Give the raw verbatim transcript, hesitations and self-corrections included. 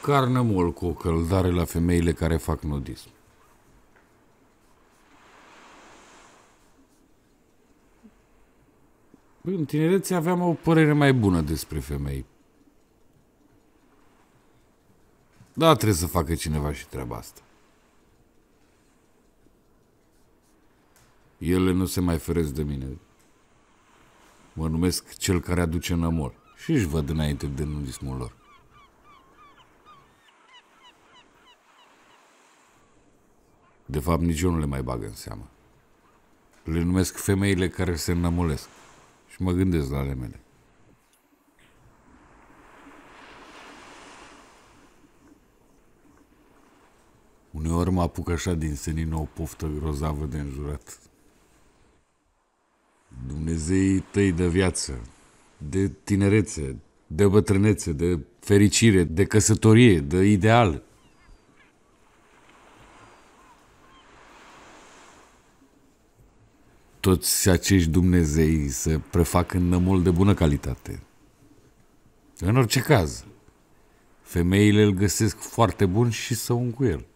Carne mult cu o căldare la femeile care fac nudism. În tinerețe aveam o părere mai bună despre femei. Da, trebuie să facă cineva și treaba asta. Ele nu se mai feresc de mine. Mă numesc cel care aduce nămol și își văd înainte de nudismul lor. De fapt, nici eu nu le mai bag în seamă. Le numesc femeile care se înnămolesc și mă gândesc la ale mele. Uneori mă apuc așa din senină o poftă grozavă de înjurat. Dumnezeii tăi de viață, de tinerețe, de bătrânețe, de fericire, de căsătorie, de ideal. Toți acești Dumnezei se prefac în nămol de bună calitate. În orice caz, femeile îl găsesc foarte bun și să un cu el.